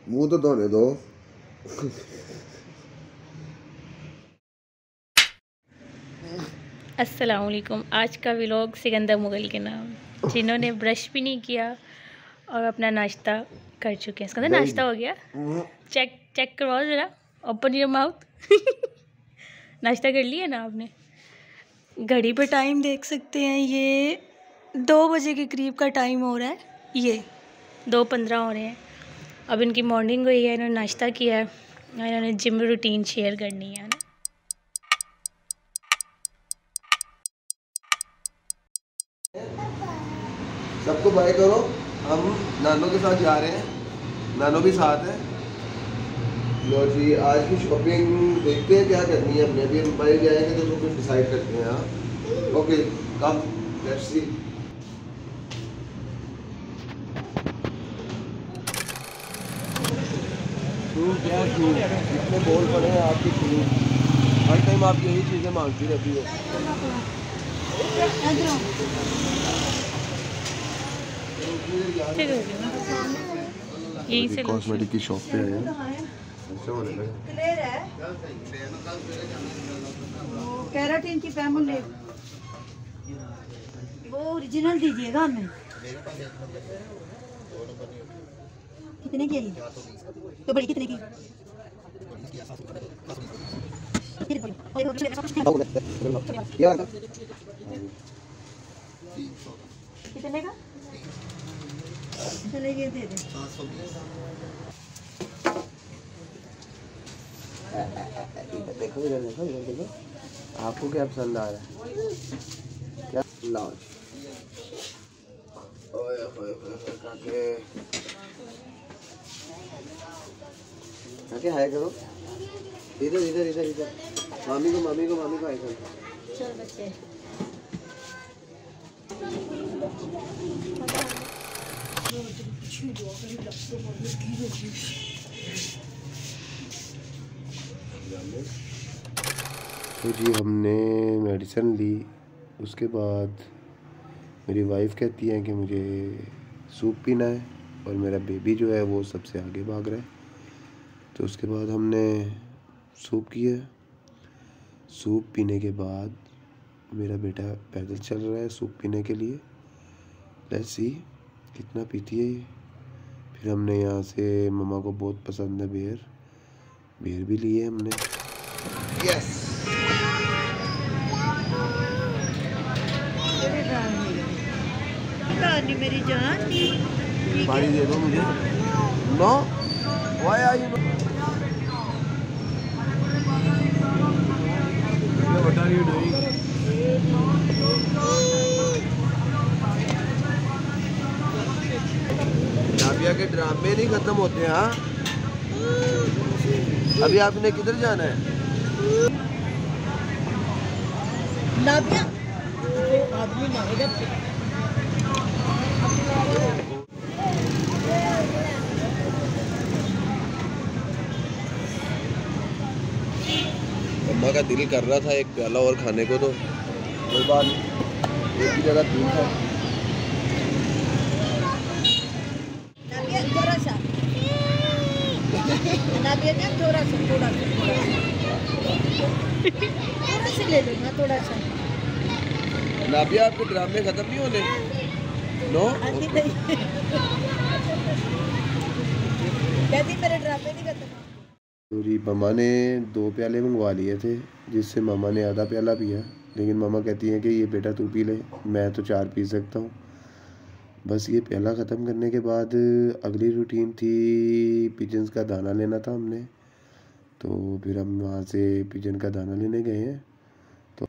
मुंह तो धोने दो। अस्सलाम वालेकुम। आज का व्लॉग सिकंदर मुगल के नाम, जिन्होंने ब्रश भी नहीं किया और अपना नाश्ता कर चुके हैं। सिकंदर नाश्ता हो गया? चेक चेक करवाओ ज़रा, ओपन योर माउथ। नाश्ता कर लिया ना आपने? घड़ी पे टाइम देख सकते हैं, ये 2 बजे के करीब का टाइम हो रहा है। ये 2:15 हो रहे हैं। अब इनकी मॉर्निंग हुई है, इन्होंने नाश्ता किया है और इन्होंने जिम रूटीन शेयर करनी है ना। सबको बाय करो। हम नानों के साथ जा रहे हैं, नानों भी साथ है। लो जी, आज की शॉपिंग देखते हैं क्या करनी है हमने। अभी हम बाहर जाएंगे तो कुछ डिसाइड करते हैं। हाँ ओके, कम लेट्स सी। क्या शूज इतने बोल पड़े हैं आपके शूज, हर टाइम आप यही चीज़ें मांगती रहती हो। यही से कॉस्मेटिक की शॉप पे आए हैं। केराटिन की फैमिली वो ओरिजिनल दीजिएगा हमें। कितने की है ये? तो बड़ी कितने की? कितने का? चले ये दे दे। देखो इधर देखो, इधर देखो, आपको क्या पसंद आ रहा है? क्या लाओ। ओए ओए ओए काके, काके हाय करो। इधर इधर इधर इधर, मामी को हाय करो। चल बच्चे। तो जी हमने मेडिसिन ली, उसके बाद मेरी वाइफ कहती है कि मुझे सूप पीना है और मेरा बेबी जो है वो सबसे आगे भाग रहा है। तो उसके बाद हमने सूप किया। सूप पीने के बाद मेरा बेटा पैदल चल रहा है सूप पीने के लिए। लेट्स सी कितना पीती है ये। फिर हमने यहाँ से, मम्मा को बहुत पसंद है बियर भी लिए हमने। यस मेरी जान पानी दे दो मुझे। No why are you what are you doing? Nabia के ड्रामे नहीं खत्म होते हैं। हाँ अभी आपने किधर जाना है? नाबिया आदमी मारेगा। अम्मा का दिल कर रहा था एक प्याला और खाने को, तो कोई बात नहीं, एक ही जगह दूर था। नाबिया थोड़ा सा नाबिया ने थोड़ा सा ले लो ना, थोड़ा सा। नाबिया आपके ड्रामे खत्म नहीं होने? नो कहती मेरे ड्रामे नहीं खत्म। पूरी मम्मा ने 2 प्याले मंगवा लिए थे, जिससे मामा ने आधा प्याला पिया। लेकिन मामा कहती हैं कि ये बेटा तू पी ले, मैं तो 4 पी सकता हूँ। बस ये प्याला ख़त्म करने के बाद अगली रूटीन थी, पिजन्स का दाना लेना था हमने। तो फिर हम वहाँ से पिजन का दाना लेने गए हैं। तो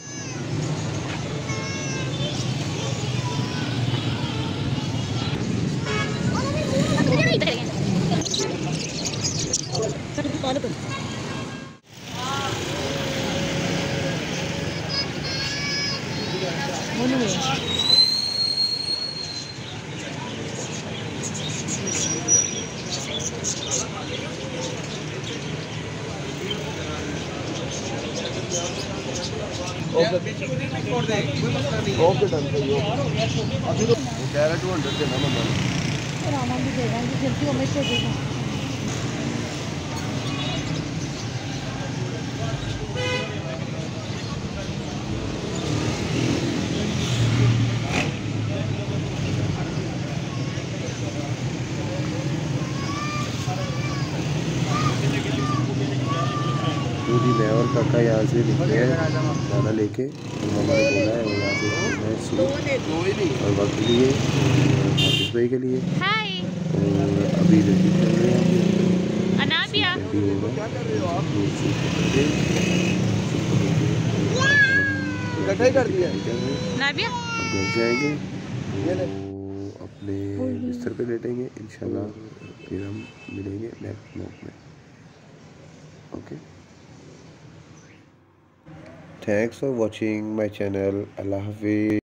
ओके डन सही हो। अभी तो वो कह रहा 200 देना मम्मा ने। रामा भी देगा, जल्दी हमें से देगा। मैं और काका यहाँ से निकले हैं खाना लेके, तो हमारे बोला है और यहाँ से सूप और वक्त के लिए हाफिज़ भाई के लिए। और अभी रेडी कर रहे हैं अनाबिया घर नाबिया जाएंगे तो अपने बिस्तर पे लेटेंगे इंशाल्लाह, फिर हम मिलेंगे नेक्स्ट व्लॉग में। Okay, thanks for watching my channel. अल्लाह हाफिज़।